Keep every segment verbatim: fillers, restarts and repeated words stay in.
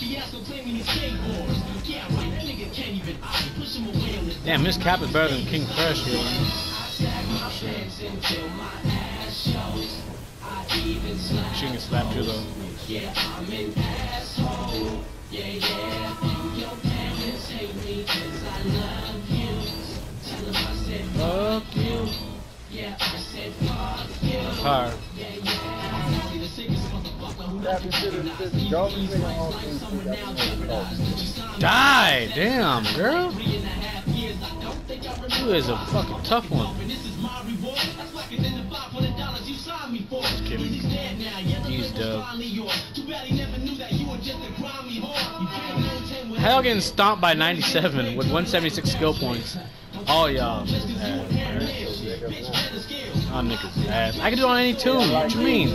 Damn, Miss Cap is better than KingFresh here. She can slap you though. Fuck you. Power. Die, damn, girl. You is a fucking tough one. Just kidding. He's dope. Hell getting stomped by ninety-seven with one seventy-six skill points. All y'all. Oh, niggas ass. I can do it on any tune. What you mean?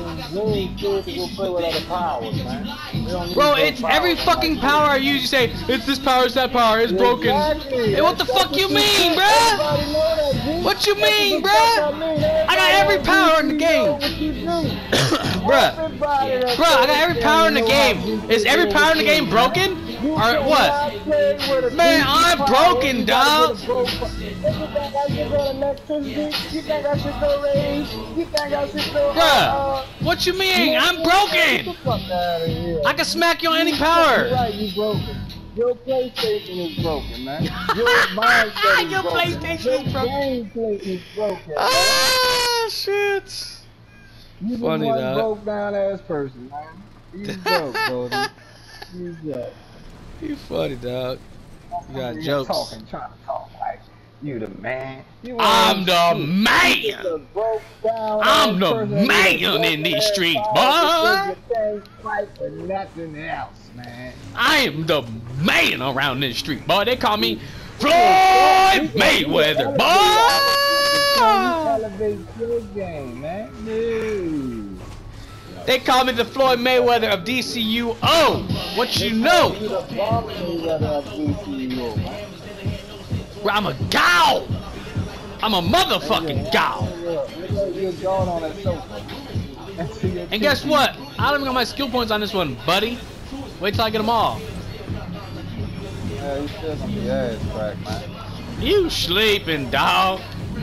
Bro, it's every fucking power I use. You say, it's this power, it's that power, it's broken. Hey, what the fuck you mean, bruh? What you mean, bruh? I got every power in the game. Bruh. Bruh, I got every power in the game. Is every power in the game broken? Or what? Man, I'm broken, dog. Bruh, what you mean? I'm broken. I can smack you on any power. You broken. Your PlayStation is broken, man. Your mindset is Your broken. PlayStation is broken. Your gameplay is broken. Ah, shit. You just Funny, one dog. broke down ass person, man. You broke, Brody. You broke. You funny, dog. You got jokes. Talking, trying to talk like you the man. You I'm the shit. man. The broke down I'm the person man in these streets, boy. Fight for nothing else, man. I am the man around this street, boy. They call me Floyd Mayweather, boy. Elevate your game, man. No. They call me the Floyd Mayweather of D C U O. What you know? I'm a gal. I'm a motherfucking gal. And guess what? I don't even got my skill points on this one, buddy. Wait till I get them all. Yeah, you still gonna be ass crack, man. You sleeping, dog.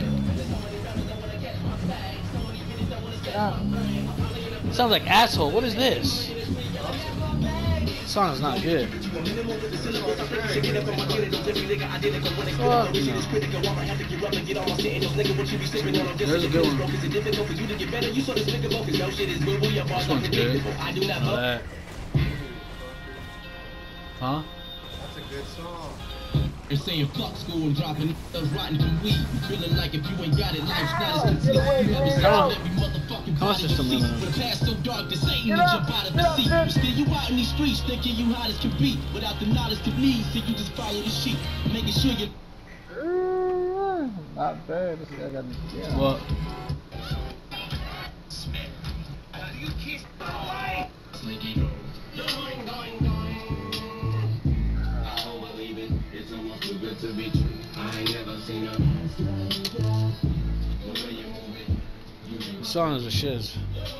Sounds like asshole. What is this? This song is not good. Fuck no. There's a good one. This one's good. Know that. Huh? That's a good song. They're saying fuck school and dropping us rotten from weed. Feeling like if you ain't got it, life's not as complete. You never seen every motherfucking body you see. With a past so dark that Satan will jump out of the seat. But still you out in these streets thinking you hot as can be. Without the knowledge to me, so you just follow the sheep. Making sure you... Not bad. This guy got yeah. What? You kiss away! To be true. I ain't never seen a The song is a shiz.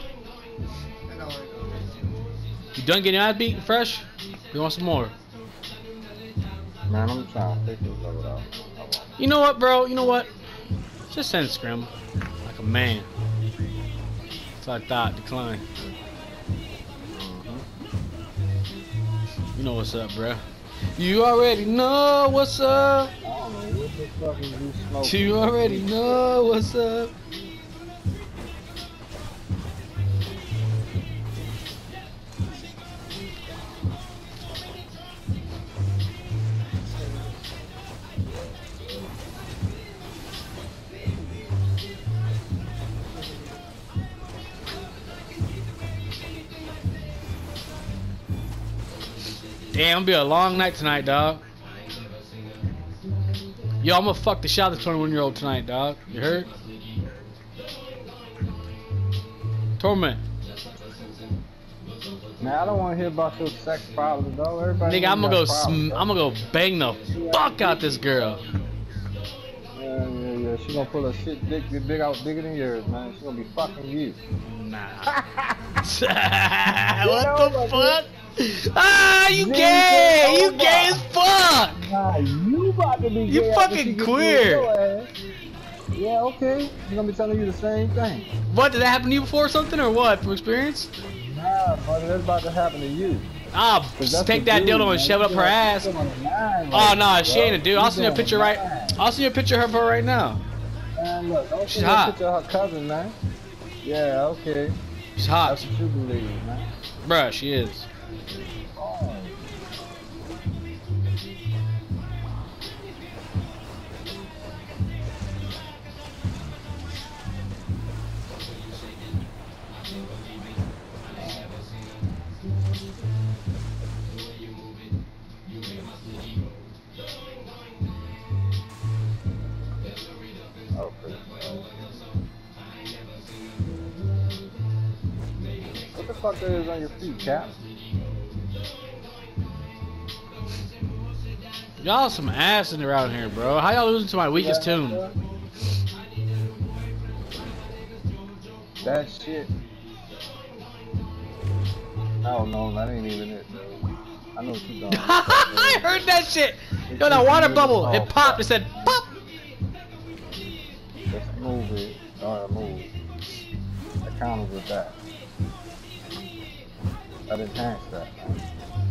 You done getting your ass beat, Fresh? You want some more? Man, I'm trying to fix this over out. You know what, bro? You know what? Just send scrim. Like a man. So I thought, decline. You know what's up, bro. You already know what's up. I don't know what the fuck is you smoking. You already know what's up. Damn, it'll be a long night tonight, dog. Yo, I'm gonna fuck the shit out of the twenty-one year old tonight, dog. You heard? Torment. Man, I don't want to hear about your sex problems, though. Everybody. Nigga, I'm gonna go. Problems, Sm I'm gonna go bang the fuck out this girl. Yeah, yeah, yeah. She gonna pull a shit dick big out bigger than yours, man. She gonna be fucking you. Nah. What the fuck? Ah, you gay! You gay as fuck! Nah, you about to be You gay after she fucking get queer. through with your ass. Yeah, okay. I'm gonna be telling you the same thing. What, did that happen to you before or something, or what, from experience? Nah, brother, that's about to happen to you. Ah, take that dude, dildo and man. shove it up her ass. Oh, no, she ain't a dude. I'll send you a picture right. I'll send you a picture of her right now. Man, look, don't She's send me a hot. picture of her cousin, man. Yeah, okay. She's hot. That's what you believe, man. Bruh, she is. Oh. What the fuck that is on your feet, Cap? Y'all some ass in around here, bro. How y'all losing to my weakest tune? That shit. I don't know, that ain't even it, bro. I know what you doing. I heard that shit. Yo, that water bubble, it popped. It said pop. Let's move it. Alright, move. That counters with that. That enhanced that, man.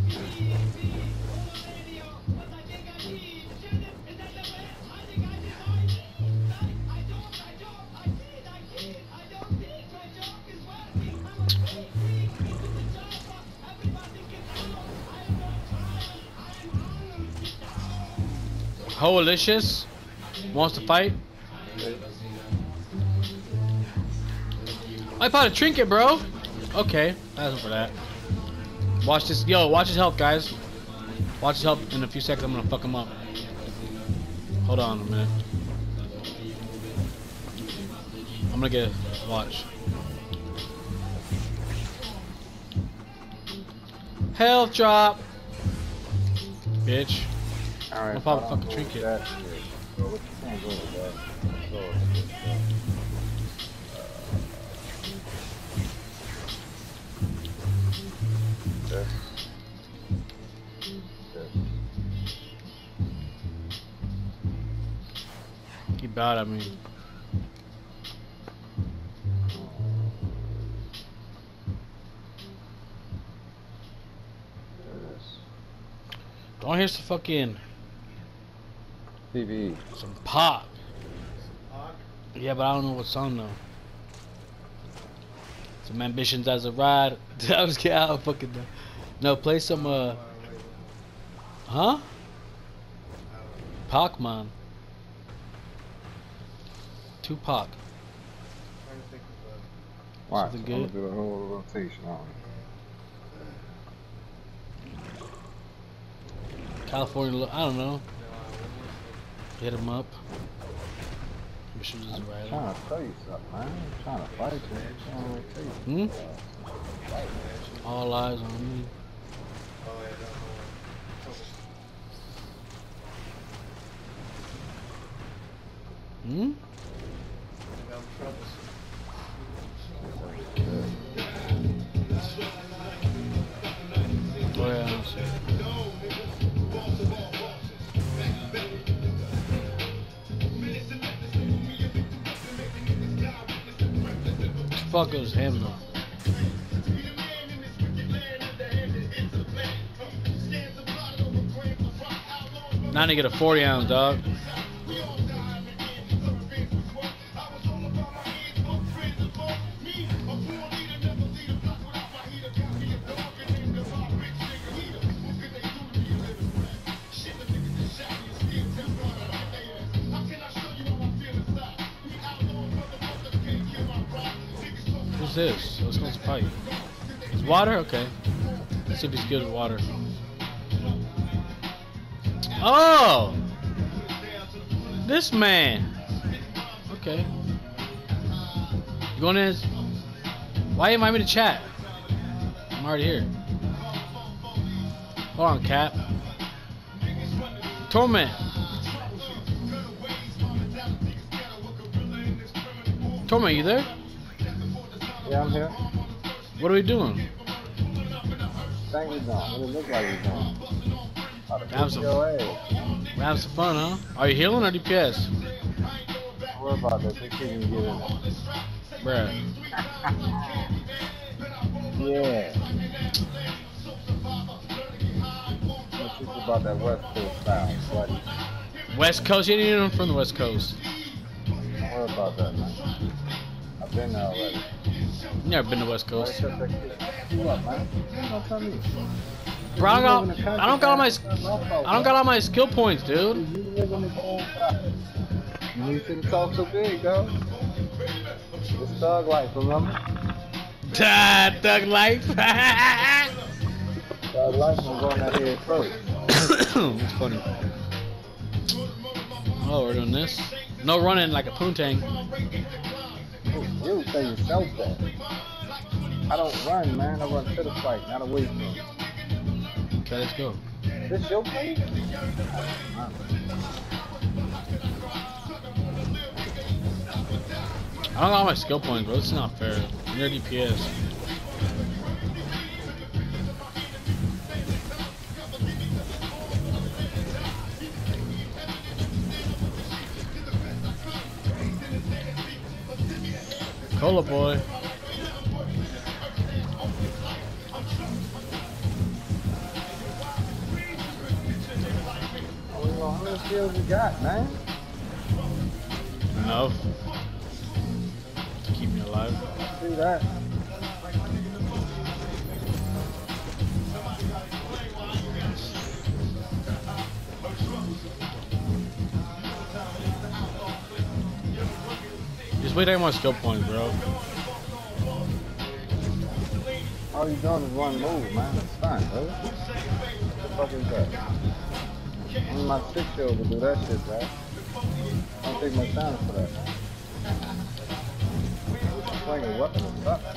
Holicious wants to fight. I found a trinket, bro. Okay, that's for that. Watch this, yo. Watch his health, guys. Watch his health. In a few seconds, I'm gonna fuck him up. Hold on a minute. I'm gonna get a watch. Health drop, bitch. All right, I'm gonna pop a fucking trinket. That shit. Bro, what you can't go with that? Go with it, bro. Uh, this. This. He bowed at me. Don't hear some fucking T V. some pop. Yeah, but I don't know what song though. Some ambitions as a ride. I was kidding. I don't fucking know. No, play some uh. Huh? Pac, man. Tupac. Watch, Something I'm good? gonna do a whole rotation on California. I don't know. Hit him up. Ambitions as a it. I'm rider. trying to tell you something, man. I'm trying to fight you. I'm trying to tell you. Hmm? All eyes on me. Hmm? Oh yeah, I see. Fuck is him though. Now to get a forty ounce, dog. Who's this? Let's go fight. Is water? Okay. Let's see if he's good with water. Oh! This man! Okay. You going in? Why you invite me to chat? I'm already here. Hold on, Cap. Torment. Torment, you there? Yeah, I'm here. What are we doing? think he's doing? What it look like he's doing? Have some, have some fun, huh? Are you healing or D P S? Don't worry about that. They can't even get in there. Bruh. Yeah. Let's think about that West Coast style, buddy. West Coast? You ain't even from the West Coast. Don't worry about that, man. I've been there already. You never been to West Coast. What, man? Don't tell me. Bro, I don't got, I don't got all my, I don't got all my skill points, dude. You live in the same spot. You need to talk so big, dog. It's thug life, remember? Ah, thug life. Thug life, I'm going out here first. It's funny. Oh, we're doing this. No running like a poontang. You say yourself that. I don't run, man. I run to the fight, not away from it. Okay, let's go. This your place? I don't got all my skill points, bro. This is not fair. You're D P S. Cola boy. How many skills you got, man? Enough to keep me alive. See that? Just wait on my skill points, bro. All you doing is one move, man. It's fine, bro. What the fuck is that? Only my six year old will do that shit, man. Don't take my time for that, man. Playing a weapon or something.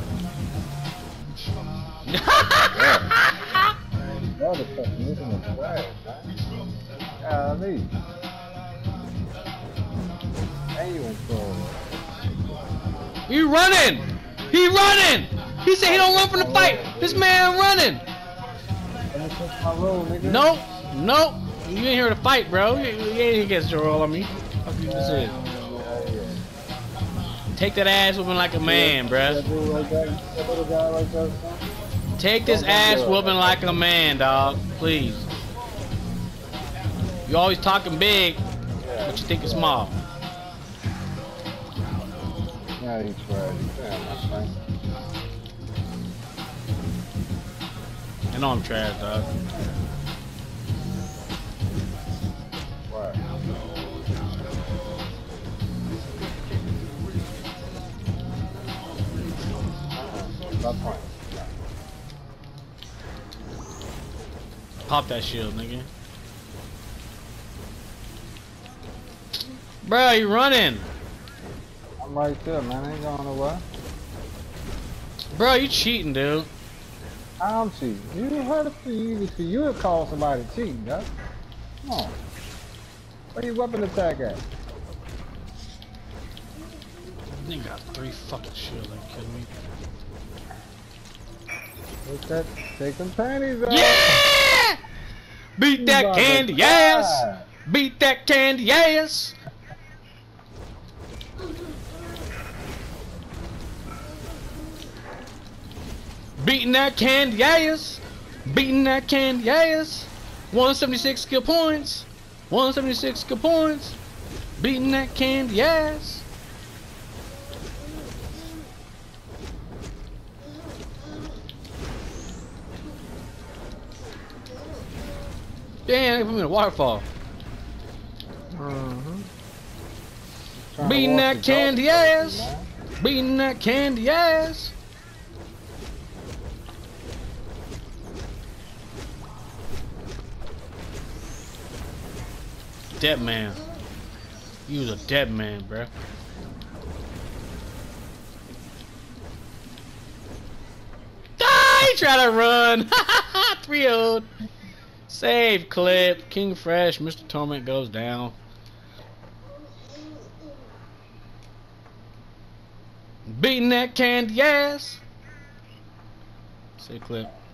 Yeah. Motherfucker, using the flag, man. Golly. And you in trouble. He running! He running! He said he don't run from the fight! This man running! Let me touch my roll, nigga. Nope, nope. You ain't here to fight, bro. You, you ain't against your roll on me. Fuck you this is. Take that ass whooping like a man, bruh. Take this ass whooping like a man, dog. Please. You always talking big, but you think it's small. Yeah, he's trash. Yeah, that's fine. I know I'm trash, dog. What? Stop playing. Pop that shield, nigga. Bro, you running. I'm right there, man. I ain't going nowhere. Bro, you cheating, dude. I'm cheating. You heard it for you. You would call somebody cheating, huh? Come on. Where your weapon attack at? Nigga got three fucking shields, are you kidding me? Take that, take them panties out. Yeah! Beat that candy ass! Beat that candy ass! Beating that candy ass! Beating that candy ass! one seventy-six skill points! one seventy-six skill points! Beating that candy ass! Damn, they put me in a waterfall. Mm-hmm. Beating that candy ass! Beating that candy ass! Dead man. You was a dead man, bruh. Ah, he tried to run. three oh. Save clip. KingFresh. Mister Torment goes down. Beating that candy ass. Save clip.